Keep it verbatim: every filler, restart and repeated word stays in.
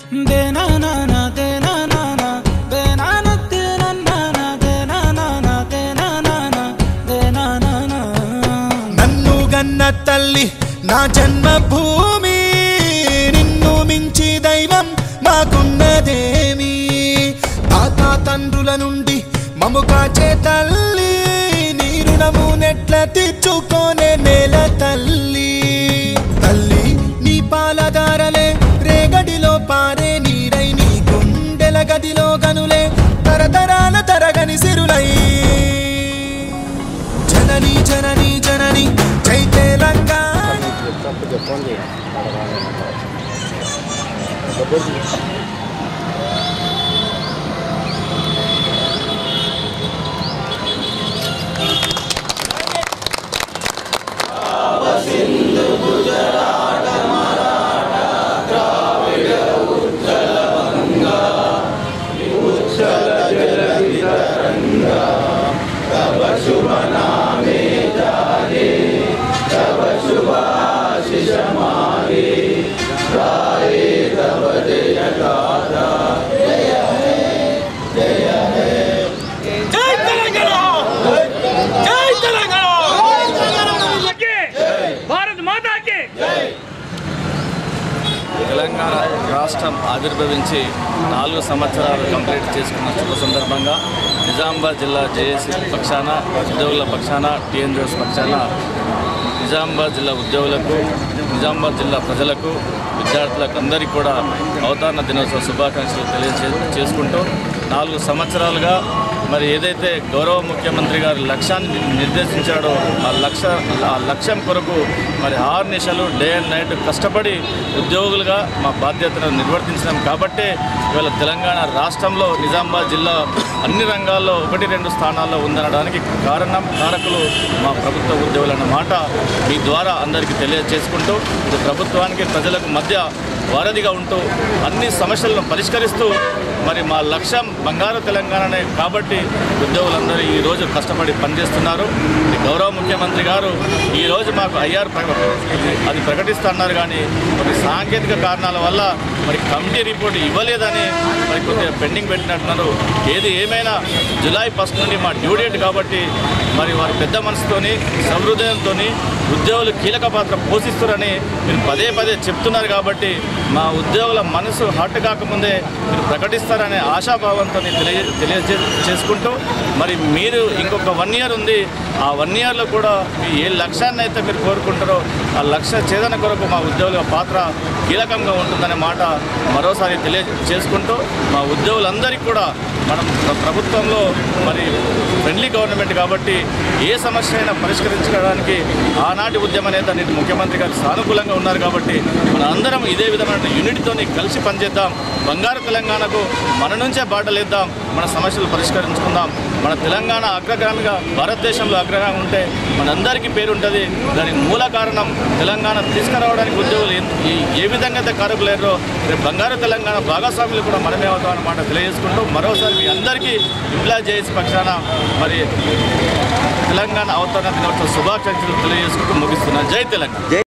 నన్ను గన్న తల్లి నా జన్మభూమి, నిన్ను మించి దైవం మాకున్నదేమి. తాత తండ్రుల నుండి మము కాచే తల్లి, నీ రుణము నెట్ల తీర్చుకోనే నేల తల్లి. తల్లి నీ పాలదారలే రేగడిలో పారే నీరై, నీ గుండెల గదిలో గనులే తరతరాల తరగని సిరులై. జనని జనని జనని జై తెలంగాణ. సింధు గుజరాట మరాఠ ద్రావిడ ఉజ్జల గంగా, ఉజ్జల జలధి తరంగా, తవ శుభ నామే జాగే, తవ శుభాశిష మాగే, గాయే తవ జయ గాథా. జయ హే జయ హే జై తెలంగాణ, జై తెలంగాణ, భారత్ మాతా కి జై. తెలంగాణ రాష్ట్రం ఆవిర్భవించి నాలుగు సంవత్సరాలు కంప్లీట్ చేసుకున్న శుభ సందర్భంగా నిజామాబాద్ జిల్లా జేఏసీ పక్షాన, ఉద్యోగుల పక్షాన, టీఎన్జిఓస్ పక్షాన నిజామాబాద్ జిల్లా ఉద్యోగులకు, నిజామాబాద్ జిల్లా ప్రజలకు, విద్యార్థులకు అందరికీ కూడా అవతరణ దినోత్సవ శుభాకాంక్షలు తెలియజే చేసుకుంటూ నాలుగు సంవత్సరాలుగా మరి ఏదైతే గౌరవ ముఖ్యమంత్రి గారు లక్ష్యాన్ని నిర్దేశించాడో ఆ లక్ష్య ఆ లక్ష్యం కొరకు మరి ఆరు నిమిషాలు డే అండ్ నైట్ కష్టపడి ఉద్యోగులుగా మా బాధ్యతను నిర్వర్తించినాం. కాబట్టే ఇవాళ తెలంగాణ రాష్ట్రంలో నిజామాబాద్ జిల్లా అన్ని రంగాల్లో ఒకటి రెండు స్థానాల్లో ఉందనడానికి కారణం కారకులు మా ప్రభుత్వ ఉద్యోగులు అన్న మాట మీ ద్వారా అందరికీ తెలియజేసుకుంటూ, ఇది ప్రభుత్వానికి ప్రజలకు మధ్య వారధిగా ఉంటూ అన్ని సమస్యలను పరిష్కరిస్తూ మరి మా లక్ష్యం బంగారు తెలంగాణనే. కాబట్టి ఉద్యోగులందరూ ఈరోజు కష్టపడి పనిచేస్తున్నారు. గౌరవ ముఖ్యమంత్రి గారు ఈరోజు మాకు ఐఆర్ అది ప్రకటిస్తున్నారు, కానీ కొన్ని సాంకేతిక కారణాల వల్ల మరి కమిటీ రిపోర్ట్ ఇవ్వలేదని మరి కొద్దిగా పెండింగ్ పెట్టినట్టున్నారు. ఏది ఏమైనా జూలై ఫస్ట్ నుండి మా డ్యూ డేట్ కాబట్టి మరి వారి పెద్ద మనసుతోని సహృదయంతో ఉద్యోగులు కీలక పాత్ర పోషిస్తారని మీరు పదే పదే చెప్తున్నారు. కాబట్టి మా ఉద్యోగుల మనసు హార్ట్ కాకముందే మీరు ప్రకటిస్తారనే ఆశాభావంతో తెలియ తెలియజే చేసుకుంటూ మరి మీరు ఇంకొక వన్ ఇయర్ ఉంది, ఆ వన్ ఇయర్లో కూడా ఏ లక్ష్యాన్ని అయితే మీరు కోరుకుంటారో ఆ లక్ష్య ఛేదన కొరకు మా ఉద్యోగుల పాత్ర కీలకంగా ఉంటుందనే మాట మరోసారి తెలియజేసుకుంటూ మా ఉద్యోగులందరికీ కూడా మనం ప్రభుత్వంలో మరి ఫ్రెండ్లీ గవర్నమెంట్ కాబట్టి ఏ సమస్య అయినా పరిష్కరించడానికి ఆనాటి ఉద్యమ నేత నేటి ముఖ్యమంత్రి గారు సానుకూలంగా ఉన్నారు. కాబట్టి మన అందరం ఇదే విధమైన యూనిట్తో కలిసి పనిచేద్దాం. బంగారు తెలంగాణకు మన నుంచే బాటలేద్దాం, మన సమస్యలు పరిష్కరించుకుందాం. మన తెలంగాణ అగ్రగామిగా భారతదేశంలో అగ్రగామి ఉంటే మనందరికీ పేరు ఉంటుంది. దానికి మూల కారణం తెలంగాణ తీసుకురావడానికి ఉద్యోగులు ఏ విధంగా అయితే కారకులేరో రేపు బంగారు తెలంగాణ భాగస్వాములు కూడా మనమే అవుతాం అన్నమాట తెలియజేసుకుంటూ మరోసారి మీ అందరికీ ఎంప్లాయ్ జేఏసీ పక్షాన మరి తెలంగాణ అవతరణ దినోత్సవ శుభాకాంక్షలు తెలియజేసుకుంటూ ముగిస్తున్నాను. జై తెలంగాణ.